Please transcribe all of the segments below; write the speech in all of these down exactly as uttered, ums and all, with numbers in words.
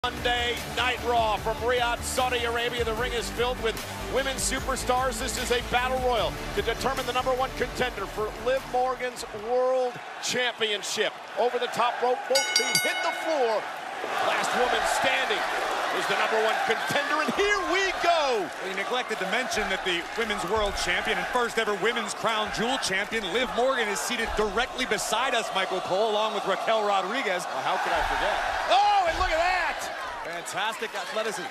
Monday Night Raw from Riyadh, Saudi Arabia. The ring is filled with women's superstars. This is a battle royal to determine the number one contender for Liv Morgan's World Championship. Over the top rope, both feet hit the floor. Last woman standing is the number one contender, and here we go. Well, you neglected to mention that the women's world champion and first ever women's crown jewel champion, Liv Morgan, is seated directly beside us, Michael Cole, along with Raquel Rodriguez. Well, how could I forget? Oh, and look at that! Fantastic athleticism.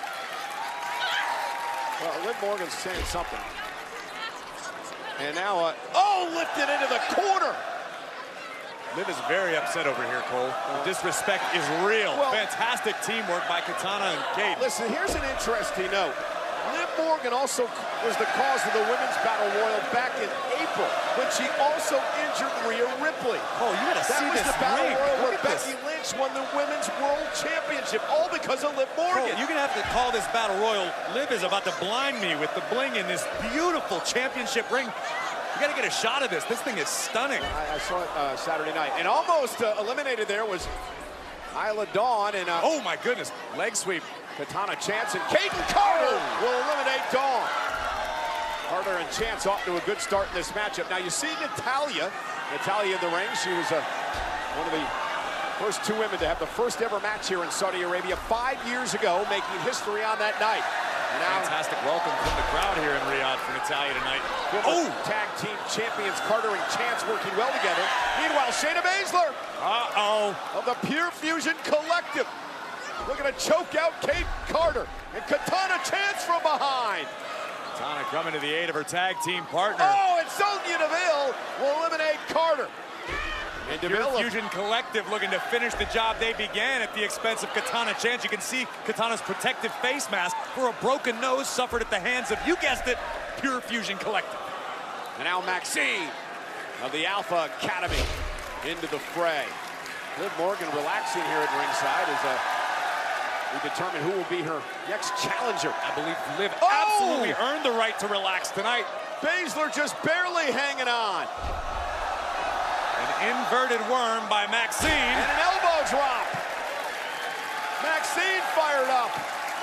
Well, Liv Morgan's saying something. And now, uh, oh, lifted into the corner. Liv is very upset over here, Cole. The disrespect is real. Well, fantastic teamwork by Katana and Kate. Listen, here's an interesting note. Liv Morgan also was the cause of the women's battle royal back in April when she also injured Rhea Ripley. Oh, you gotta that see was this the battle ring. royal Look where at Becky this. Lynch won the women's world championship, all because of Liv Morgan. Cole, you're gonna have to call this battle royal. Liv is about to blind me with the bling in this beautiful championship ring. You gotta get a shot of this. This thing is stunning. I, I saw it uh, Saturday night, and almost uh, eliminated there was Isla Dawn, and uh, oh my goodness, leg sweep. Katana Chance and Kaden Carter will eliminate Dawn. Carter and Chance off to a good start in this matchup. Now you see Natalya, Natalya in the ring. She was uh, one of the first two women to have the first ever match here in Saudi Arabia five years ago, making history on that night. And now, fantastic welcome from the crowd here in Riyadh for Natalya tonight. Oh! Tag team champions Carter and Chance working well together. Meanwhile, Shayna Baszler Uh-oh. of the Pure Fusion Collective looking to choke out Kate Carter, and Katana Chance from behind. Katana coming to the aid of her tag team partner. Oh, and Sonya Deville will eliminate Carter. And Pure Deville, Fusion Collective looking to finish the job they began at the expense of Katana Chance. You can see Katana's protective face mask for a broken nose suffered at the hands of, you guessed it, Pure Fusion Collective. and now Maxine of the Alpha Academy into the fray. Liv Morgan relaxing here at ringside as uh, we determine who will be her next challenger. I believe Liv Oh! absolutely earned the right to relax tonight. Baszler just barely hanging on. An inverted worm by Maxine. And an elbow drop. Maxine fired up.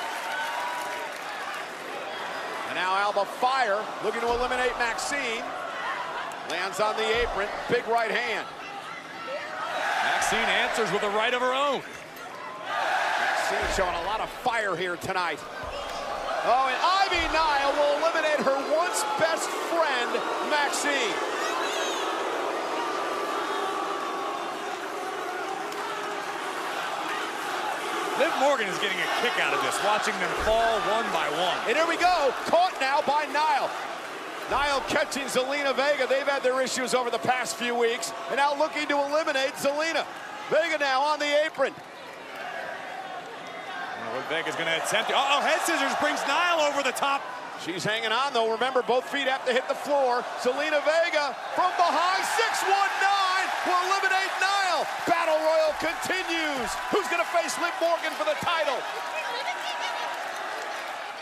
And now Alba Fire looking to eliminate Maxine. Lands on the apron, big right hand. Maxine answers with a right of her own. Maxine showing a lot of fire here tonight. Oh, and Ivy Nile will eliminate her once best friend, Maxine. Liv Morgan is getting a kick out of this, watching them fall one by one. And here we go, caught now by Nile. Nile catching Zelina Vega. They've had their issues over the past few weeks, and now looking to eliminate Zelina. Vega now on the apron. Well, Vega's going to attempt it. Uh-oh, head scissors brings Nile over the top. She's hanging on, though. Remember, both feet have to hit the floor. Zelina Vega from behind, six one nine will eliminate Nile. Battle Royal continues. Who's going to face Liv Morgan for the title?